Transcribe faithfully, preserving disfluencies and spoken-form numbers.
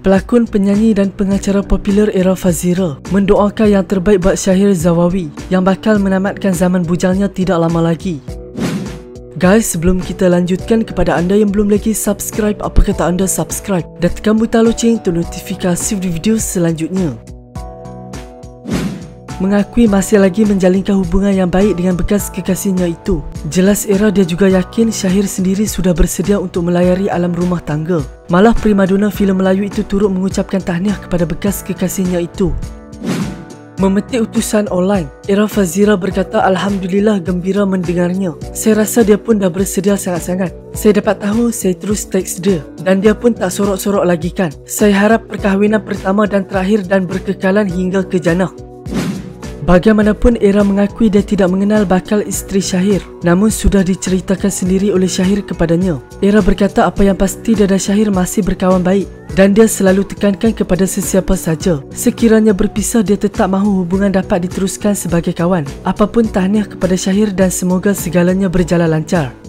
Pelakon, penyanyi dan pengacara popular era Fazira mendoakan yang terbaik buat Syahir Zawawi yang bakal menamatkan zaman bujalnya tidak lama lagi. Guys, sebelum kita lanjutkan, kepada anda yang belum lagi subscribe, apa kata anda subscribe dan tekan butang loceng untuk notifikasi video selanjutnya. Mengakui masih lagi menjalinkan hubungan yang baik dengan bekas kekasihnya itu. Jelas era dia juga yakin Syahir sendiri sudah bersedia untuk melayari alam rumah tangga. Malah primadona filem Melayu itu turut mengucapkan tahniah kepada bekas kekasihnya itu. Memetik utusan online, Era Fazira berkata Alhamdulillah gembira mendengarnya. Saya rasa dia pun dah bersedia sangat-sangat. Saya dapat tahu, saya terus teks dia dan dia pun tak sorok-sorok lagi kan. Saya harap perkahwinan pertama dan terakhir dan berkekalan hingga ke jannah. Bagaimanapun, Era mengakui dia tidak mengenal bakal isteri Syahir, namun sudah diceritakan sendiri oleh Syahir kepadanya. Era berkata apa yang pasti dia dan Syahir masih berkawan baik dan dia selalu tekankan kepada sesiapa saja, sekiranya berpisah dia tetap mahu hubungan dapat diteruskan sebagai kawan. Apapun tahniah kepada Syahir dan semoga segalanya berjalan lancar.